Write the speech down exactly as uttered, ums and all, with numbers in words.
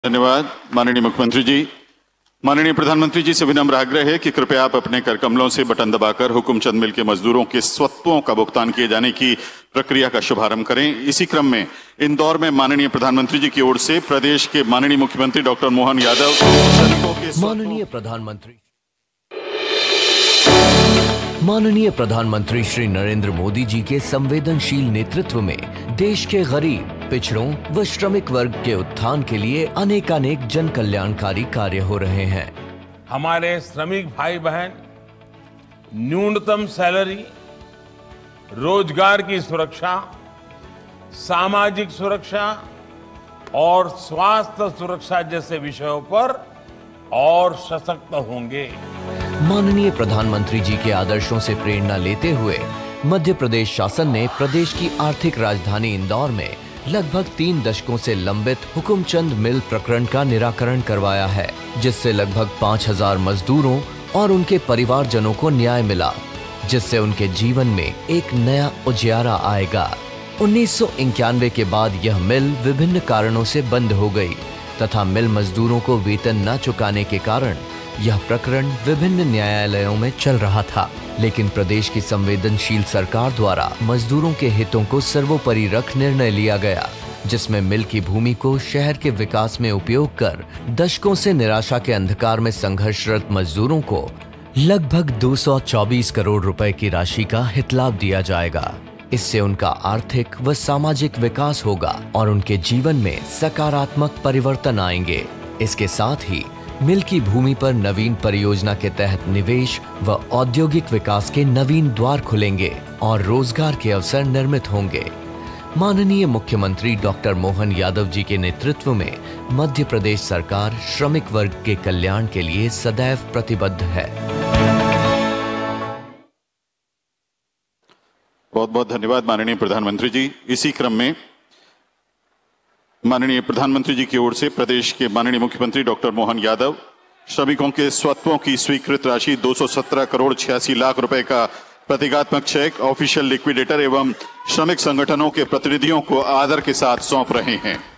धन्यवाद माननीय मुख्यमंत्री जी। माननीय प्रधानमंत्री जी से विनम्र आग्रह है कि कृपया आप अपने कर कमलों से बटन दबाकर हुकुमचंद मिल के मजदूरों के स्वत्वों का भुगतान किए जाने की प्रक्रिया का शुभारंभ करें। इसी क्रम में इंदौर में माननीय प्रधानमंत्री जी की ओर से प्रदेश के माननीय मुख्यमंत्री डॉक्टर मोहन यादव श्रमिकों के माननीय प्रधानमंत्री माननीय प्रधानमंत्री श्री नरेंद्र मोदी जी के संवेदनशील नेतृत्व में देश के गरीब, पिछड़ों व श्रमिक वर्ग के उत्थान के लिए अनेकानेक जन कल्याणकारी कार्य हो रहे हैं। हमारे श्रमिक भाई बहन न्यूनतम सैलरी, रोजगार की सुरक्षा, सामाजिक सुरक्षा और स्वास्थ्य सुरक्षा जैसे विषयों पर और सशक्त होंगे। माननीय प्रधानमंत्री जी के आदर्शों से प्रेरणा लेते हुए मध्य प्रदेश शासन ने प्रदेश की आर्थिक राजधानी इंदौर में लगभग तीन दशकों से लंबित हुकुमचंद मिल प्रकरण का निराकरण करवाया है, जिससे लगभग पाँच हजार मजदूरों और उनके परिवारजनों को न्याय मिला, जिससे उनके जीवन में एक नया उजियारा आएगा। उन्नीस सौ इक्यानवे के बाद यह मिल विभिन्न कारणों से बंद हो गई तथा मिल मजदूरों को वेतन न चुकाने के कारण यह प्रकरण विभिन्न न्यायालयों में चल रहा था। लेकिन प्रदेश की संवेदनशील सरकार द्वारा मजदूरों के हितों को सर्वोपरि रख निर्णय लिया गया, जिसमें मिल की भूमि को शहर के विकास में उपयोग कर दशकों से निराशा के अंधकार में संघर्षरत मजदूरों को लगभग दो सौ चौबीस करोड़ रुपए की राशि का हितलाभ दिया जाएगा। इससे उनका आर्थिक व सामाजिक विकास होगा और उनके जीवन में सकारात्मक परिवर्तन आएंगे। इसके साथ ही मिल की भूमि पर नवीन परियोजना के तहत निवेश व औद्योगिक विकास के नवीन द्वार खुलेंगे और रोजगार के अवसर निर्मित होंगे। माननीय मुख्यमंत्री डॉक्टर मोहन यादव जी के नेतृत्व में मध्य प्रदेश सरकार श्रमिक वर्ग के कल्याण के लिए सदैव प्रतिबद्ध है। बहुत बहुत धन्यवाद माननीय प्रधानमंत्री जी। इसी क्रम में माननीय प्रधानमंत्री जी की ओर से प्रदेश के माननीय मुख्यमंत्री डॉक्टर मोहन यादव श्रमिकों के स्वत्वों की स्वीकृत राशि दो सौ सत्रह करोड़ छियासी लाख रुपए का प्रतीकात्मक चेक ऑफिशियल लिक्विडेटर एवं श्रमिक संगठनों के प्रतिनिधियों को आदर के साथ सौंप रहे हैं।